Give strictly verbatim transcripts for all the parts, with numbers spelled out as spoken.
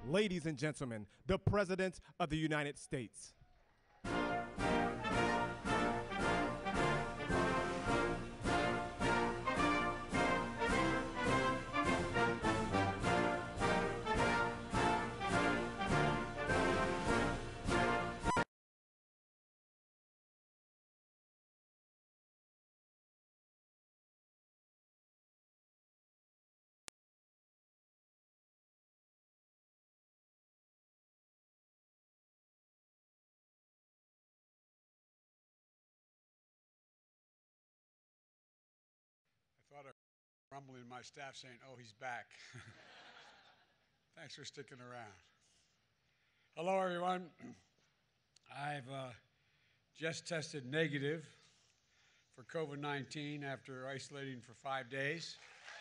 ladies and gentlemen, the President of the United States. I thought I was rumbling my staff saying, oh, he's back. Thanks for sticking around. Hello, everyone. I've uh, just tested negative for COVID nineteen after isolating for five days.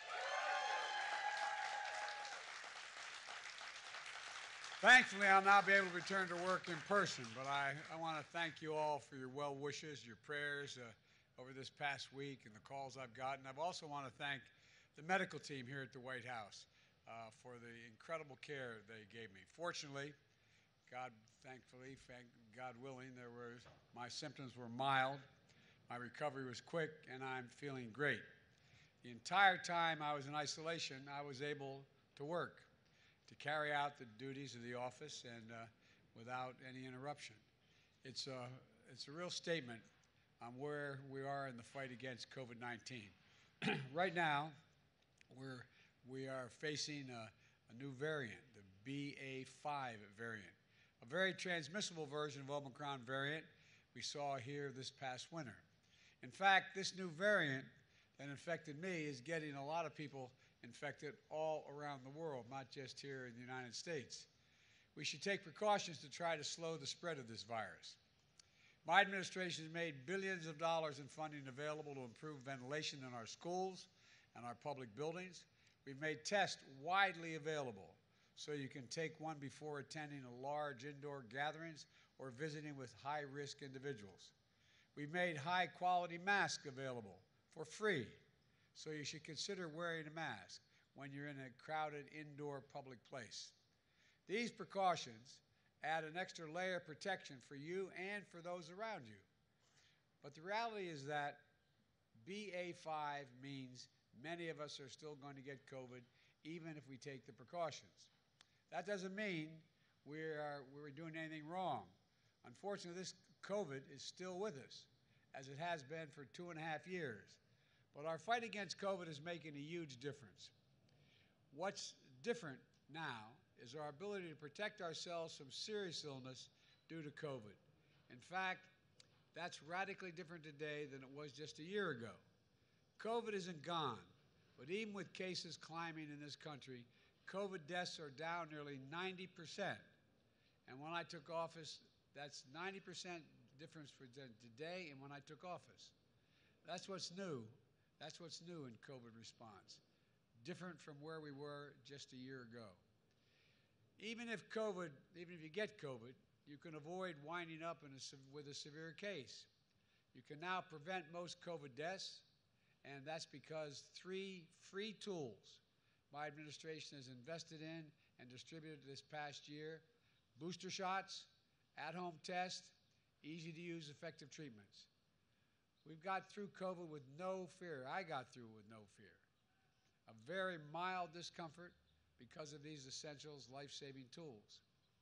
Thankfully, I'll now be able to return to work in person, but I, I want to thank you all for your well wishes, your prayers uh, over this past week and the calls I've gotten. I also want to thank the medical team here at the White House uh, for the incredible care they gave me. Fortunately, God, thankfully, thank God willing, there was, my symptoms were mild, my recovery was quick, and I'm feeling great. The entire time I was in isolation, I was able to work, to carry out the duties of the office and uh, without any interruption. It's a, it's a real statement on where we are in the fight against COVID nineteen. Right now, we're, we are facing a, a new variant, the B A five variant, a very transmissible version of Omicron variant we saw here this past winter. In fact, this new variant that infected me is getting a lot of people infected all around the world, not just here in the United States. We should take precautions to try to slow the spread of this virus. My administration has made billions of dollars in funding available to improve ventilation in our schools and our public buildings. We've made tests widely available so you can take one before attending a large indoor gatherings or visiting with high-risk individuals. We've made high-quality masks available for free, so you should consider wearing a mask when you're in a crowded indoor public place. These precautions add an extra layer of protection for you and for those around you. But the reality is that B A five means many of us are still going to get COVID, even if we take the precautions. That doesn't mean we are, we're doing anything wrong. Unfortunately, this COVID is still with us, as it has been for two and a half years. But our fight against COVID is making a huge difference. What's different now is our ability to protect ourselves from serious illness due to COVID. In fact, that's radically different today than it was just a year ago. COVID isn't gone, but even with cases climbing in this country, COVID deaths are down nearly ninety percent. And when I took office, that's ninety percent difference for today and when I took office. That's what's new. That's what's new in COVID response, different from where we were just a year ago. Even if COVID, even if you get COVID, you can avoid winding up in a, with a severe case. You can now prevent most COVID deaths, and that's because three free tools my administration has invested in and distributed this past year: booster shots, at-home tests, easy-to-use effective treatments. We've got through COVID with no fear. I got through with no fear. A very mild discomfort because of these essentials, life-saving tools.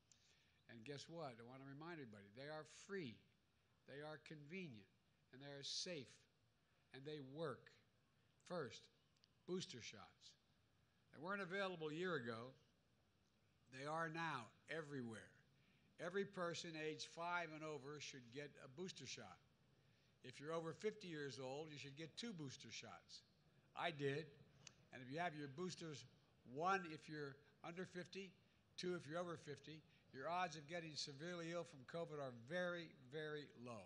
And guess what? I want to remind everybody, they are free, they are convenient, and they are safe, and they work. First, booster shots. They weren't available a year ago. They are now everywhere. Every person aged five and over should get a booster shot. If you're over fifty years old, you should get two booster shots. I did. And if you have your boosters, one if you're under fifty, two if you're over fifty, your odds of getting severely ill from COVID are very, very low.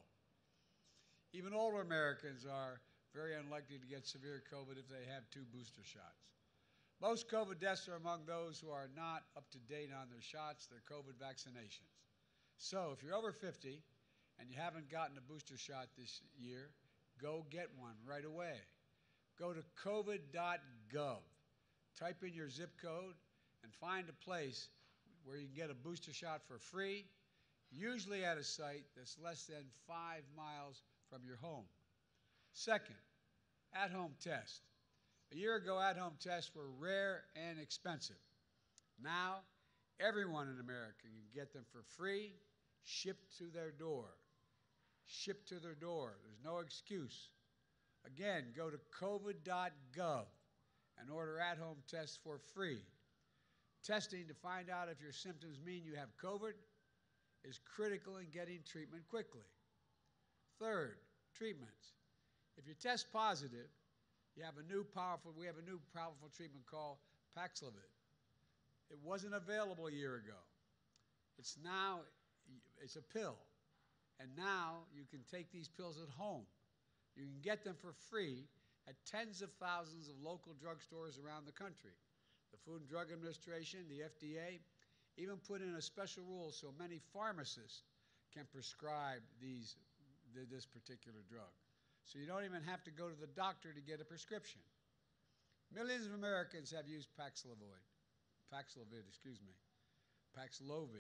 Even older Americans are very unlikely to get severe COVID if they have two booster shots. Most COVID deaths are among those who are not up to date on their shots, their COVID vaccinations. So if you're over fifty and you haven't gotten a booster shot this year, go get one right away. Go to covid dot gov, type in your zip code, and find a place where you can get a booster shot for free, usually at a site that's less than five miles from your home. Second, at-home test. A year ago, at-home tests were rare and expensive. Now, everyone in America can get them for free, shipped to their door. Shipped to their door. There's no excuse. Again, go to covid dot gov and order at-home tests for free. Testing to find out if your symptoms mean you have COVID is critical in getting treatment quickly. Third, treatments. If you test positive, you have a new powerful, we have a new powerful treatment called Paxlovid. It wasn't available a year ago. It's now, it's a pill. And now you can take these pills at home. You can get them for free at tens of thousands of local drugstores around the country. The Food and Drug Administration, the F D A, even put in a special rule so many pharmacists can prescribe these, this particular drug. So you don't even have to go to the doctor to get a prescription. Millions of Americans have used Paxlovid, Paxlovid, excuse me, Paxlovid.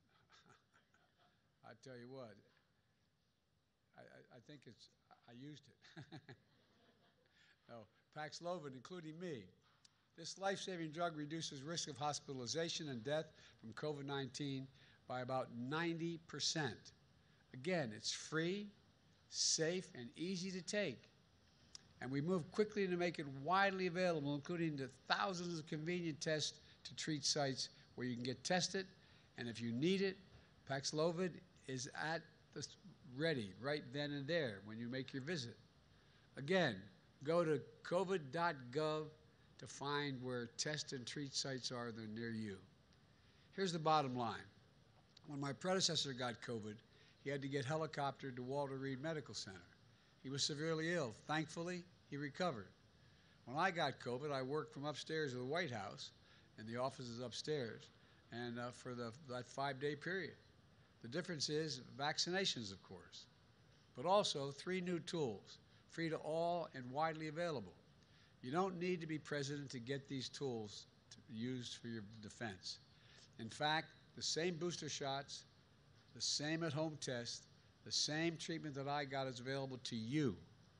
I tell you what, I, I, I think it's, I used it. No, Paxlovid, including me. This life-saving drug reduces risk of hospitalization and death from COVID nineteen by about ninety percent. Again, it's free, safe, and easy to take. And we move quickly to make it widely available, including the thousands of convenient tests to treat sites where you can get tested. And if you need it, Paxlovid is at the ready right then and there when you make your visit. Again, go to covid dot gov to find where test and treat sites are that are near you. Here's the bottom line. When my predecessor got COVID, he had to get helicoptered to Walter Reed Medical Center. He was severely ill. Thankfully, he recovered. When I got COVID, I worked from upstairs of the White House, and the office is upstairs, and uh, for the, that five-day period. The difference is vaccinations, of course, but also three new tools, free to all and widely available. You don't need to be president to get these tools to be used for your defense. In fact, the same booster shots, the same at-home test, the same treatment that I got is available to you.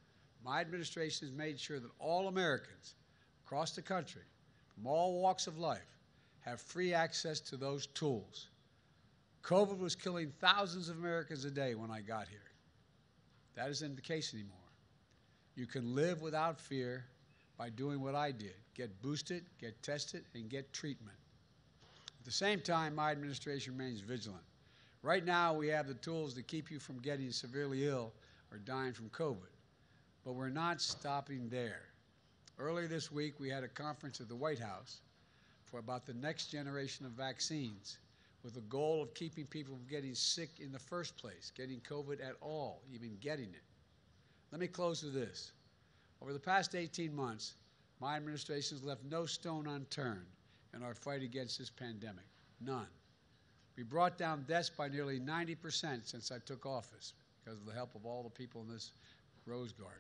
My administration has made sure that all Americans across the country, from all walks of life, have free access to those tools. COVID was killing thousands of Americans a day when I got here. That isn't the case anymore. You can live without fear by doing what I did. Get boosted, get tested, and get treatment. At the same time, my administration remains vigilant. Right now, we have the tools to keep you from getting severely ill or dying from COVID. But we're not stopping there. Earlier this week, we had a conference at the White House for about the next generation of vaccines with the goal of keeping people from getting sick in the first place, getting COVID at all, even getting it. Let me close with this. Over the past eighteen months, my administration has left no stone unturned in our fight against this pandemic. None. We brought down deaths by nearly ninety percent since I took office because of the help of all the people in this Rose Garden.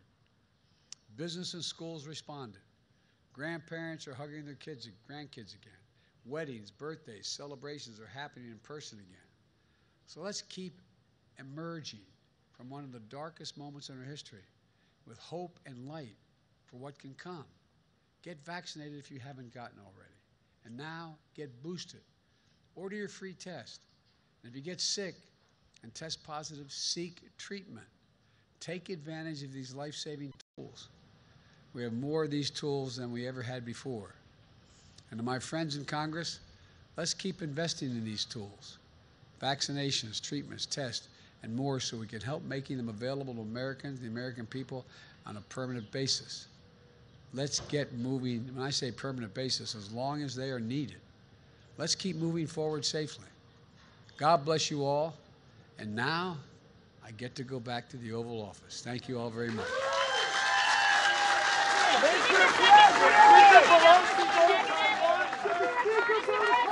Business and schools responded. Grandparents are hugging their kids and grandkids again. Weddings, birthdays, celebrations are happening in person again. So let's keep emerging from one of the darkest moments in our history with hope and light for what can come. Get vaccinated if you haven't gotten already. And now, get boosted. Order your free test. And if you get sick and test positive, seek treatment. Take advantage of these life-saving tools. We have more of these tools than we ever had before. And to my friends in Congress, let's keep investing in these tools. Vaccinations, treatments, tests, and more so we can help making them available to Americans, the American people, on a permanent basis. Let's get moving, when I say permanent basis, as long as they are needed. Let's keep moving forward safely. God bless you all. And now, I get to go back to the Oval Office. Thank you all very much. Mister President!